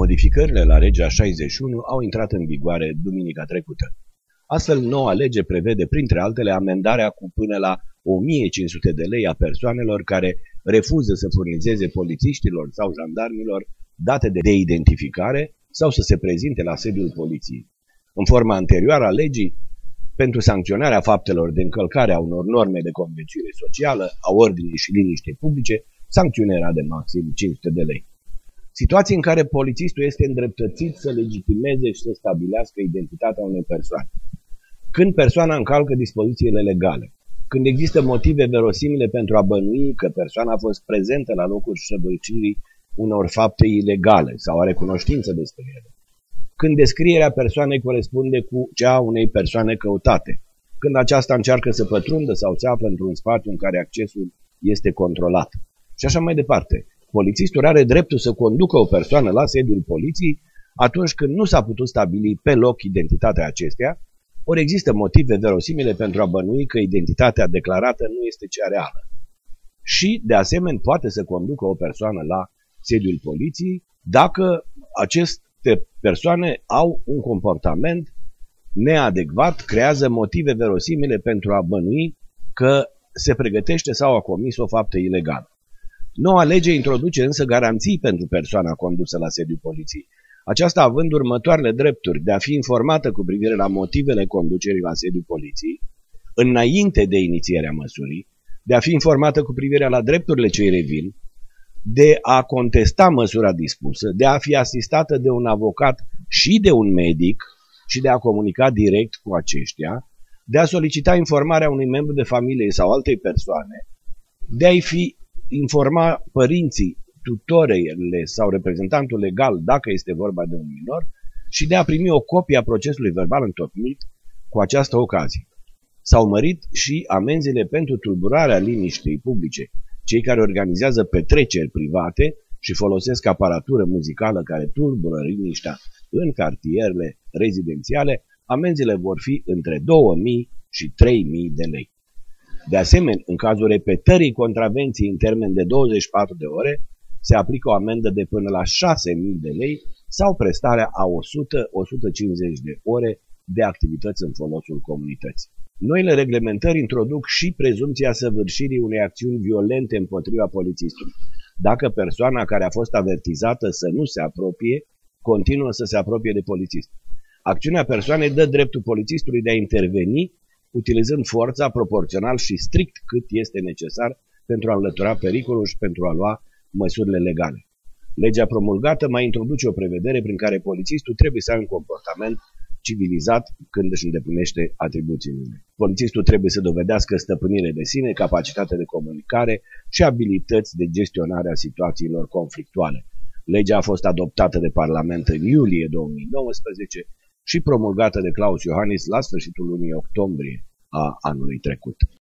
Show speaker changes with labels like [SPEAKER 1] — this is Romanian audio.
[SPEAKER 1] Modificările la legea 61 au intrat în vigoare duminica trecută. Astfel, noua lege prevede, printre altele, amendarea cu până la 1500 de lei a persoanelor care refuză să furnizeze polițiștilor sau jandarmilor date de identificare sau să se prezinte la sediul poliției. În forma anterioară a legii, pentru sancționarea faptelor de încălcare a unor norme de conviețuire socială, a ordinii și liniștei publice, sancțiunea era de maxim 500 de lei. Situații în care polițistul este îndreptățit să legitimeze și să stabilească identitatea unei persoane. Când persoana încalcă dispozițiile legale, când există motive verosimile pentru a bănui că persoana a fost prezentă la locul săvârșirii unor fapte ilegale sau are cunoștință despre ele, când descrierea persoanei corespunde cu cea a unei persoane căutate, când aceasta încearcă să pătrundă sau se află într-un spațiu în care accesul este controlat și așa mai departe. Polițistul are dreptul să conducă o persoană la sediul poliției atunci când nu s-a putut stabili pe loc identitatea acesteia, ori există motive verosimile pentru a bănui că identitatea declarată nu este cea reală. Și, de asemenea, poate să conducă o persoană la sediul poliției dacă aceste persoane au un comportament neadecvat, creează motive verosimile pentru a bănui că se pregătește sau a comis o faptă ilegală. Noua lege introduce însă garanții pentru persoana condusă la sediul poliției, aceasta având următoarele drepturi: de a fi informată cu privire la motivele conducerii la sediul poliției, înainte de inițierea măsurii, de a fi informată cu privire la drepturile ce îi revin, de a contesta măsura dispusă, de a fi asistată de un avocat și de un medic și de a comunica direct cu aceștia, de a solicita informarea unui membru de familie sau altei persoane, de a-i fi informa părinții, tutorele sau reprezentantul legal dacă este vorba de un minor și de a primi o copie a procesului verbal întocmit cu această ocazie. S-au mărit și amenziile pentru tulburarea liniștei publice. Cei care organizează petreceri private și folosesc aparatură muzicală care tulbură liniștea în cartierele rezidențiale, amenziile vor fi între 2000 și 3000 de lei. De asemenea, în cazul repetării contravenției în termen de 24 de ore, se aplică o amendă de până la 6000 de lei sau prestarea a 100-150 de ore de activități în folosul comunității. Noile reglementări introduc și prezumția săvârșirii unei acțiuni violente împotriva polițistului, dacă persoana care a fost avertizată să nu se apropie, continuă să se apropie de polițist. Acțiunea persoanei dă dreptul polițistului de a interveni, utilizând forța proporțional și strict cât este necesar pentru a înlătura pericolul și pentru a lua măsurile legale. Legea promulgată mai introduce o prevedere prin care polițistul trebuie să aibă un comportament civilizat când își îndeplinește atribuțiile. Polițistul trebuie să dovedească stăpânire de sine, capacitate de comunicare și abilități de gestionare a situațiilor conflictuale. Legea a fost adoptată de Parlament în iulie 2019 și promulgată de Klaus Iohannis la sfârșitul lunii octombrie a anului trecut.